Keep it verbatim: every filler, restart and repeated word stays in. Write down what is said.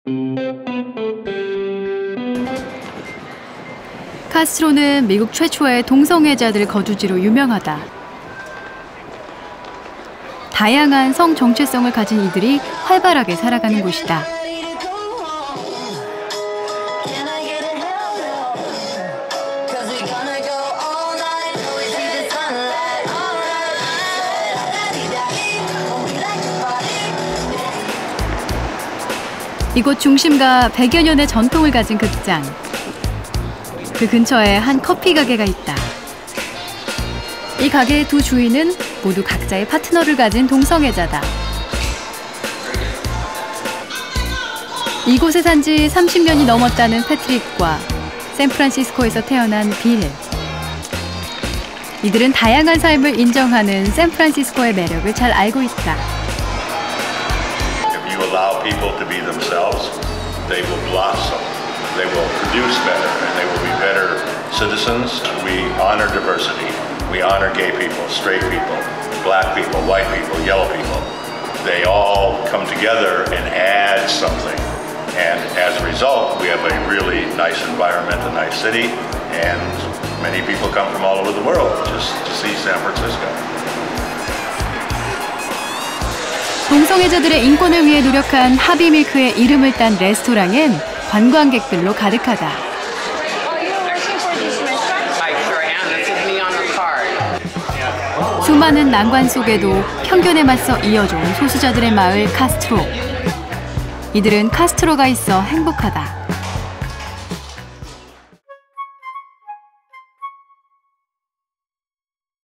카스트로는 미국 최초의 동성애자들 거주지로 유명하다. 다양한 성 정체성을 가진 이들이 활발하게 살아가는 곳이다. 이곳 중심가 백여 년의 전통을 가진 극장. 그 근처에 한 커피 가게가 있다. 이 가게의 두 주인은 모두 각자의 파트너를 가진 동성애자다. 이곳에 산 지 삼십 년이 넘었다는 패트릭과 샌프란시스코에서 태어난 빌. 이들은 다양한 삶을 인정하는 샌프란시스코의 매력을 잘 알고 있다. If you allow people to be themselves, they will blossom. They will produce better and they will be better citizens. We honor diversity. We honor gay people, straight people, black people, white people, yellow people. They all come together and add something. And as a result, we have a really nice environment, a nice city, and many people come from all over the world just to see San Francisco. 동성애자들의 인권을 위해 노력한 하비밀크의 이름을 딴 레스토랑엔 관광객들로 가득하다. 수많은 난관 속에도 편견에 맞서 이어져온 소수자들의 마을 카스트로. 이들은 카스트로가 있어 행복하다.